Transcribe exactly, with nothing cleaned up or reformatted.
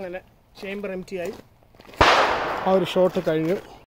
അങ്ങനെ chamber M T ആയി. ആ ഒരു ഷോട്ട് കഴിഞ്ഞു.